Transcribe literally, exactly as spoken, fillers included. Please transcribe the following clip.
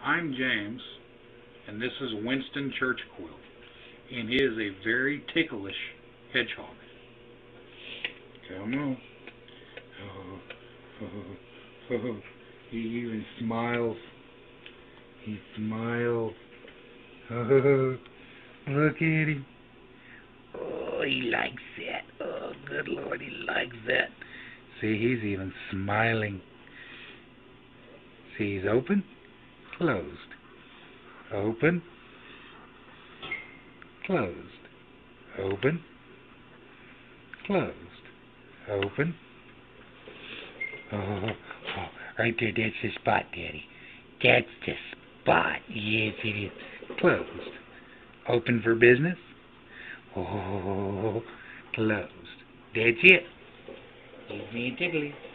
I'm James, and this is Winston Churchquill, and he is a very ticklish hedgehog. Come on. Oh, oh, oh. He even smiles. He smiles. Oh, look at him. Oh, he likes that. Oh, good Lord, he likes that. See, he's even smiling. See, he's open, closed, open, closed, open, closed, open. Oh, oh, right there, that's the spot, Daddy. That's the spot. Yes, it is. Closed. Open for business. Oh, closed. That's it. He's being tickly.